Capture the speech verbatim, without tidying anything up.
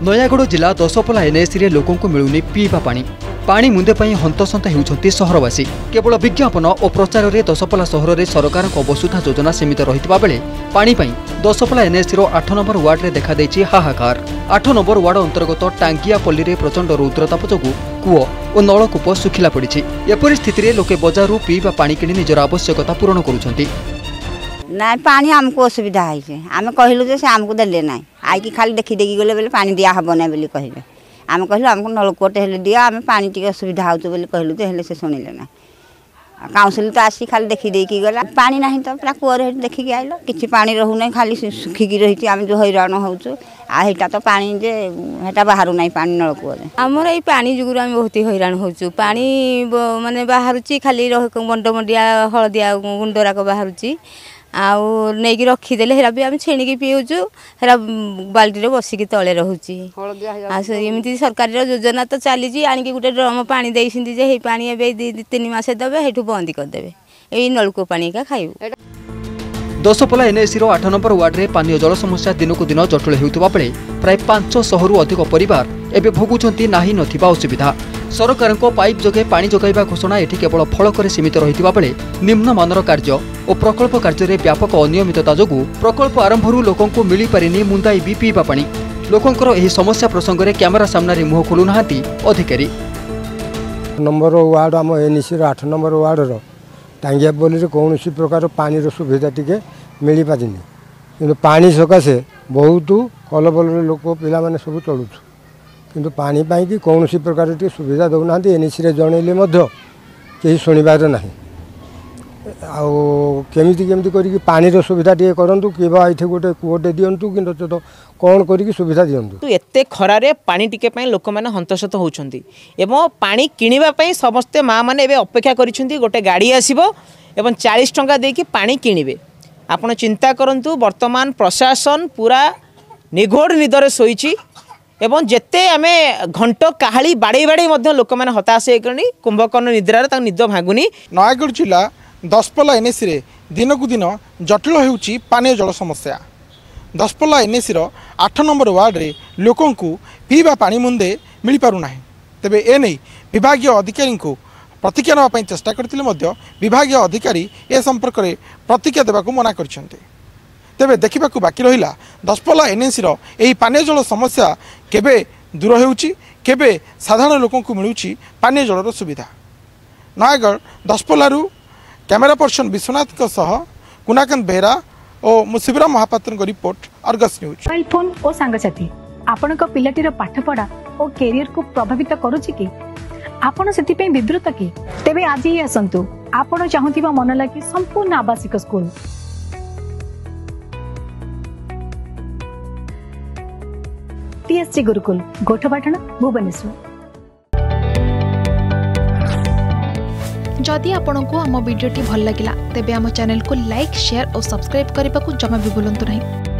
नयागढ़ जिला दशपला एनएसी रे लोकों को मिलुनी पीवा पानी पानी मुंदे पाई हंतसंत होउछंती सहरवासी। केवल विज्ञापन और प्रचार रे दशपला सहर रे सरकार वसुधा योजना सीमित रहितबा बेले पानी पाई दशपला एनएसी रो आठ नंबर वार्ड रे देखा देछि हाहाकार। आठ नंबर वार्ड अंतर्गत टांगियापल्ली रे प्रचंड रौद्रताप जोगु कूओ और नलकूप सुखिला पड़िछि। एपरि स्थिति रे लोके बजारु पीवा पानी किनि निजर आवश्यकता पूरण करूछंती। ना पानी आमको असुविधा है आम कहलु जे से आमको देले ना आई खाली देखी देखी गले बेले पानी दिया हबो ना बोली कहले आम कहलु आमको नलकूट हेले दिया आम पानी टिके असुविधा होतो बोली कहलु जे हेले से सुनिले ना काउंसिल तो आसी खाली देखी देखी गला पानी नाही तो पूरा कुआर हे देखि आइलो किछि पानी रहु नै खाली सुखी की रहिति आम जो हैरान होउछु आ हेटा तो पानी जे हेटा बाहरु नै पानी नलकूट हमर ए पानी जुगुर हम बहुत हैरान होउछु पानी माने बाहरुची खाली रह मंड मंडिया हळदिया गुंडरा को बाहरुची आउ नहीं कि रखीदे हेरा भी आम छेणिकी पीऊचु हेरा बाल्टी बसिकी तले रोचे एमती सरकार योजना तो चली आणिकी गोटे ड्रम पानी देती जे पानी ए तीन मास देवे हेठू बंद करदे यही नलकूप पानी का खाइबू। दशपला एनएसी रो आठ नंबर वार्ड रे पानी जल समस्या दिनक दिन जटिल होउतबा बेले प्राय पांच सौ रु अधिक परिवार एबे भोगुछंती नाही नथिबा असुविधा। सरकार को पाइप जोगे पानी जोगाइबा घोषणा एठी केवल फलक सीमित रहितबा बेले निम्नमानर कार्य और प्रकल्प कार्य रे व्यापक अनियमितता जोगु प्रकल्प आरंभरू लोकों को मिली पारिनी मुंदाई भी पीवा पानी। लोकंकर एही समस्या प्रसंग रे कैमरा सामना रे मुह खोलु नाहांती अधिकारी। नंबर वार्ड आम एनएसी रो आठ नंबर वार्ड रो टांगियापल्ली रे कौनसी प्रकार पानी रो सुविधा टिके मिली पारिनी किंतु पानी सकाशे बहुत कलबल लोक पिला माने सब चलुछु किंतु पानी पाई कि कौनसी प्रकार टी सुविधा दौना एनएसी रे जनइले मध्य केही सुनिबार नाही आउ केमिति केमिति करी पानी रो सुविधा टी करंतु केबा एठी गोटे कुओटे दियंतु किंतु तो कोन करी सुविधा दियंतु। एते खरारे पानी टिके पई लोक माने हंतसत होउछंती एवं पानी किनिबा पई समस्त मां माने एबे अपेक्षा करिसंती गोटे गाड़ी आसीबो एवं चालीस टंका देकी पानी किनिबे। आपण चिंता करंतु वर्तमान प्रशासन पूरा निघोड़ निदरे सोईची एवं जेते आमे घंट काहाली बाड़े बाड़े मध्य लोक माने हताश हेकरनी कुंभकर्ण निद्रार ता निद भागुनी। नयागढ़ जिला दशपला एनएसी रे दिनकु दिन जटिल होउची पानी जल समस्या। दशपला एनएसी रो आठ नंबर वार्ड रे लोकों को पीवा पानी मुंदे मिल पारु नाही। तबे ए नै विभागीय अधिकारी को प्रतिक्रिया नापी चेष्टा करथिले मध्य विभागीय अधिकारी ए संपर्क में प्रतिक्रिया देवाक मना करछन्ते। तेबे देखिबाकू बाकी रहिला दशपला एनएसी रो एही पानी जल समस्या केबे दूर हेउची केबे साधारण लोकों को मिलुची पानी जलर सुविधा। नयागढ़ दशपलारू कैमेरा पर्सन विश्वनाथ का सह कुनाकांत बेहरा और मुशिवराम महापात्र को report Argus news. Mobile phone और सांगसाथी आपण पिलाटीर पाठपढ़ा और कैरियर को प्रभावित करुछि कि आपण सेति पे विद्रुत कि तेबे आज ही आसंतु आपण चाहुथिबा मन लागी संपूर्ण आवासिक स्कूल टीएससी गुरुकुल गोठपाटण भुवनेश्वर। जदि आपंक आम भिडी भल लगा तेब आम चैनल को लाइक शेयर और सब्सक्राइब करने को जमा भी भूलु नहीं।